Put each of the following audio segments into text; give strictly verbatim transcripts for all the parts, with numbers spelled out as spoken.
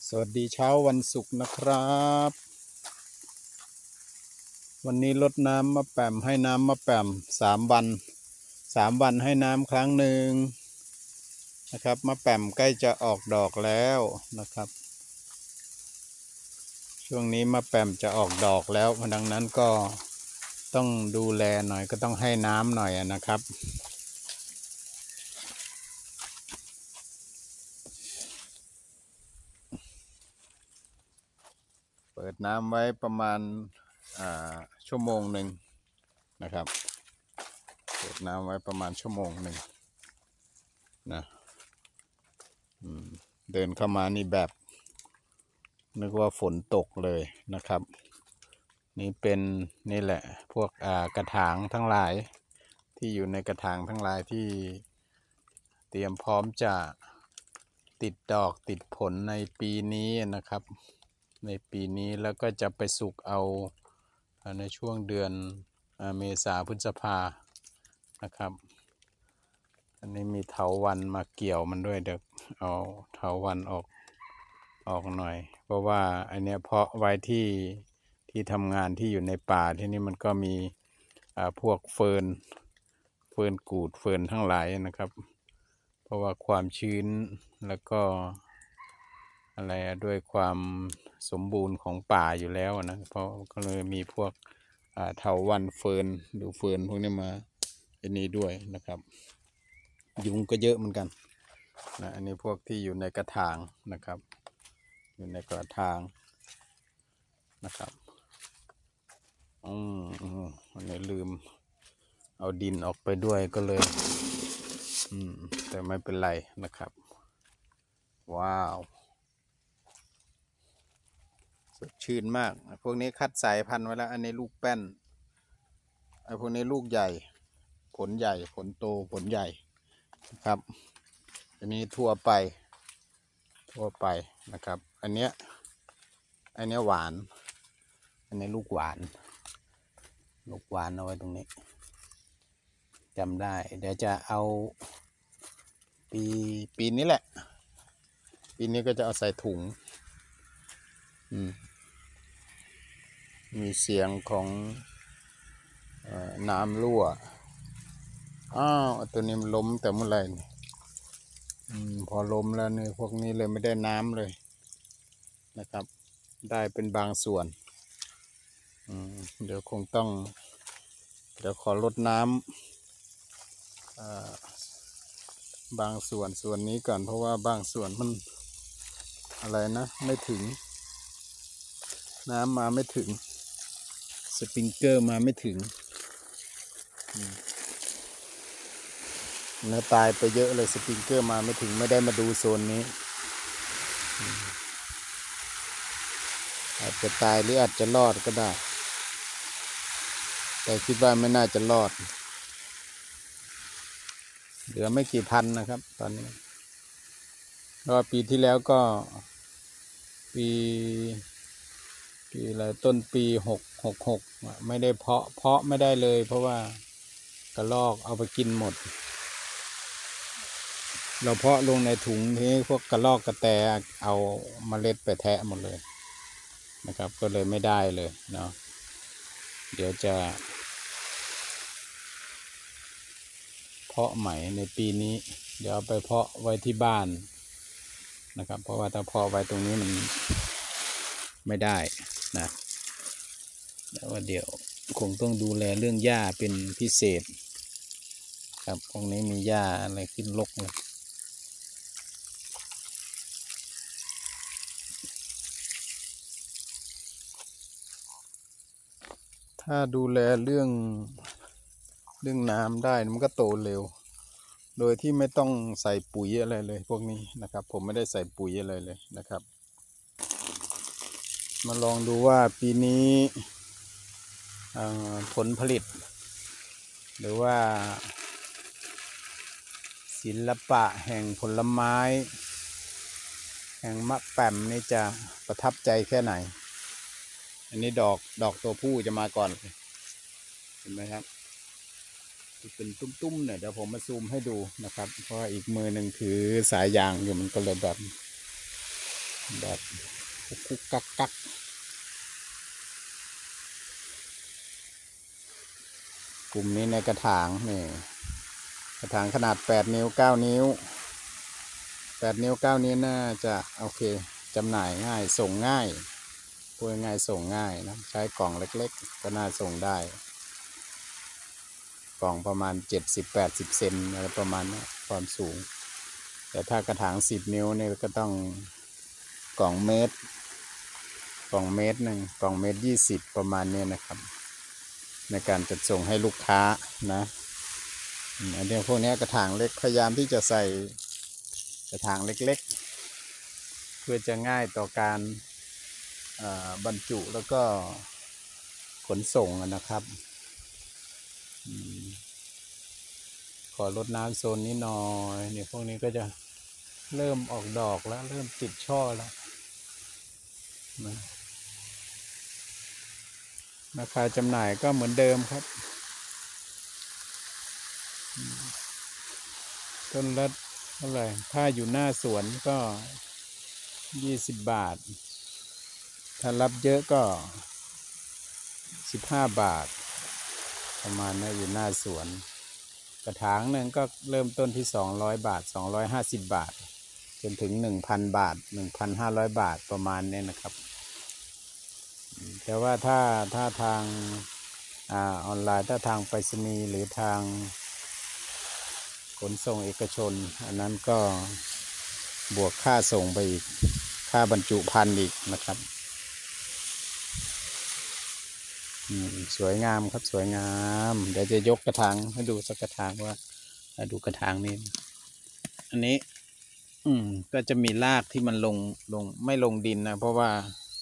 สวัสดีเช้าวันศุกร์นะครับ วันนี้รดน้ำมะแป่มให้น้ำมะแป่มสามวันสามวันให้น้ำครั้งหนึ่งนะครับมะแป่มใกล้จะออกดอกแล้วนะครับ ช่วงนี้มะแป่มจะออกดอกแล้วดังนั้นก็ต้องดูแลหน่อยก็ต้องให้น้ำหน่อยนะครับเปิดน้ำไว้ประมาณชั่วโมงหนึ่งนะครับเปิดน้ำไว้ประมาณชั่วโมงหนึ่งนะเดินเข้ามานี่แบบนึกว่าฝนตกเลยนะครับนี่เป็นนี่แหละพวกกระถางทั้งหลายที่อยู่ในกระถางทั้งหลายที่เตรียมพร้อมจะติดดอกติดผลในปีนี้นะครับในปีนี้แล้วก็จะไปสุกเอาในช่วงเดือนเมษาพฤษภานะครับอันนี้มีเถาวัลย์มาเกี่ยวมันด้วยเดี๋ยวเอาเถาวัลย์ออกออกหน่อยเพราะว่าอันเนี้ยเพาะไว้ที่ที่ทำงานที่อยู่ในป่าที่นี่มันก็มีพวกเฟิร์นเฟิร์นกูดเฟิร์นทั้งหลายนะครับเพราะว่าความชื้นแล้วก็อะไรด้วยความสมบูรณ์ของป่าอยู่แล้วนะเพราะก็เลยมีพวกเถาวัลย์เฟิร์นหรือเฟิร์นพวกนี้มาอันนี้ด้วยนะครับยุงก็เยอะเหมือนกันนะอันนี้พวกที่อยู่ในกระถางนะครับอยู่ในกระถางนะครับอืมอันนี้ลืมเอาดินออกไปด้วยก็เลยอืมแต่ไม่เป็นไรนะครับว้าวสดชื่นมากพวกนี้คัดสายพันธุ์ไว้แล้วอันนี้ลูกแป้นไอ้พวกนี้ลูกใหญ่ผลใหญ่ผลโตผลใหญ่ครับอันนี้ทั่วไปทั่วไปนะครับอันเนี้ยอันเนี้ยหวานอันนี้ลูกหวานลูกหวานเอาไว้ตรงนี้จำได้เดี๋ยวจะเอาปีปีนี้แหละปีนี้ก็จะเอาใส่ถุงอืมมีเสียงของเอ่อน้ำรั่วอ้าวตัวนี้มันล้มแต่เมื่อไหร่นี่อืมพอล้มแล้วเนี่ยพวกนี้เลยไม่ได้น้ำเลยนะครับได้เป็นบางส่วนอืมเดี๋ยวคงต้องเดี๋ยวขอลดน้ำอ่าบางส่วนส่วนนี้ก่อนเพราะว่าบางส่วนมันอะไรนะไม่ถึงน้ำมาไม่ถึงสปริงเกอร์มาไม่ถึงเนื้อตายไปเยอะเลยสปริงเกอร์มาไม่ถึงไม่ได้มาดูโซนนี้อาจจะตายหรืออาจจะรอดก็ได้แต่คิดว่าไม่น่าจะรอดเหลือไม่กี่พันนะครับตอนนี้เพราะว่าปีที่แล้วก็ปีปีอะไรต้นปีหกหกหกไม่ได้เพาะเพาะไม่ได้เลยเพราะว่ากระรอกเอาไปกินหมดเราเพาะลงในถุงนี้พวกกระรอกกระแตเอาเมล็ดไปแทะหมดเลยนะครับก็เลยไม่ได้เลยเนาะเดี๋ยวจะเพาะใหม่ในปีนี้เดี๋ยวเอาไปเพาะไว้ที่บ้านนะครับเพราะว่าถ้าเพาะไว้ตรงนี้มันไม่ได้นะแล้วว่าเดี๋ยวคงต้องดูแลเรื่องหญ้าเป็นพิเศษครับตรงนี้มีหญ้าอะไรขึ้นรกเลยถ้าดูแลเรื่องเรื่องน้ำได้มันก็โตเร็วโดยที่ไม่ต้องใส่ปุ๋ยอะไรเลยพวกนี้นะครับผมไม่ได้ใส่ปุ๋ยอะไรเลยนะครับมาลองดูว่าปีนี้ผลผลิตหรือว่าศิลปะแห่งผลไม้แห่งมะแป่มนี่จะประทับใจแค่ไหนอันนี้ดอกดอกตัวผู้จะมาก่อนเห็นไหมครับเป็นตุ้มๆเนี่ยเดี๋ยวผมมาซูมให้ดูนะครับเพราะอีกมือหนึ่งถือสายยางอยู่มันก็เลยแบบแบบกุกกุกกักกักกลุ่มนี้ในกระถางนี่กระถางขนาดแปดนิ้วเก้านิ้วแปดนิ้วเก้านิ้วน่าจะโอเคจำหน่ายง่ายส่งง่ายพูดง่ายส่งง่ายนะใช้กล่องเล็กๆก็น่าส่งได้กล่องประมาณเจ็ดสิบแปดสิบเซนอะไรประมาณนี้ความสูงแต่ถ้ากระถางสิบนิ้วเนี่ยก็ต้องกล่องเมตรกล่องเมตรหนึ่งกล่องเมตรยี่สิบประมาณนี้นะครับในการจัดส่งให้ลูกค้านะอันนี้พวกนี้กระถางเล็กพยายามที่จะใส่กระถางเล็กๆเพื่อจะง่ายต่อการบรรจุแล้วก็ขนส่งนะครับขอรดน้ำโซนนี้หน่อยเนี่ยพวกนี้ก็จะเริ่มออกดอกแล้วเริ่มติดช่อแล้วนะราคาจำหน่ายก็เหมือนเดิมครับต้นละเท่าไหร่ถ้าอยู่หน้าสวนก็ยี่สิบบาทถ้ารับเยอะก็สิบห้าบาทประมาณนี้อยู่หน้าสวนกระถางหนึ่งก็เริ่มต้นที่สองร้อยบาทสองร้อยห้าสิบบาทจนถึงหนึ่งพันบาทหนึ่งพันห้าร้อยบาทประมาณนี้นะครับแต่ว่าถ้าถ้าทางอ่าออนไลน์ถ้าทางไปรษณีย์หรือทางขนส่งเอกชนอันนั้นก็บวกค่าส่งไปอีกค่าบรรจุภัณฑ์อีกนะครับสวยงามครับสวยงามเดี๋ยวจะยกกระถางให้ดูสักกระถางว่าดูกระถางนี้อันนี้อืมก็จะมีรากที่มันลงลงไม่ลงดินนะเพราะว่า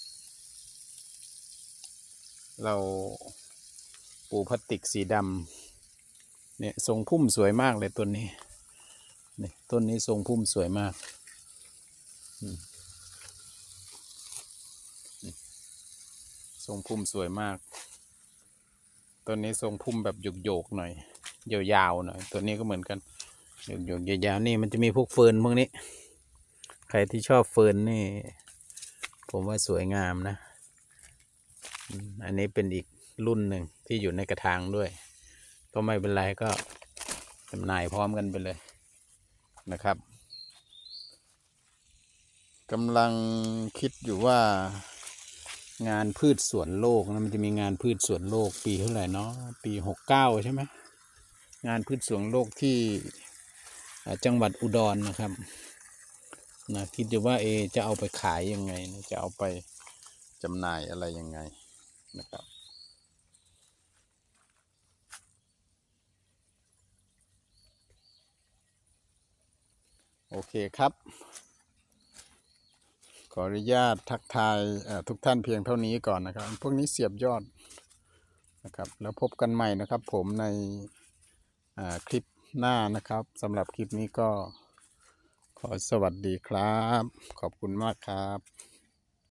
เราปูพลาสติกสีดำเนี่ยทรงพุ่มสวยมากเลยต้นนี้นี่ต้นนี้ทรงพุ่มสวยมากทรงพุ่มสวยมากต้นนี้ทรงพุ่มแบบโยกๆหน่อยยาวๆหน่อยตัวนี้ก็เหมือนกันโยกๆยาวๆนี่มันจะมีพวกเฟิร์นพวกนี้ใครที่ชอบเฟิร์นนี่ผมว่าสวยงามนะอันนี้เป็นอีกรุ่นหนึ่งที่อยู่ในกระถางด้วยก็ไม่เป็นไรก็จำหน่ายพร้อมกันไปเลยนะครับกำลังคิดอยู่ว่างานพืชสวนโลกนะมันจะมีงานพืชสวนโลกปีเท่าไหร่เนาะปีหกเก้าใช่ไหมงานพืชสวนโลกที่จังหวัดอุดร น, นะครับนะคิดอยู่ว่าเอจะเอาไปขายยังไงนะจะเอาไปจำหน่ายอะไรยังไงนะครับโอเคครับขออนุญาตทักทายทุกท่านเพียงเท่านี้ก่อนนะครับพวกนี้เสียบยอดนะครับแล้วพบกันใหม่นะครับผมในคลิปหน้านะครับสำหรับคลิปนี้ก็ขอสวัสดีครับขอบคุณมากครับ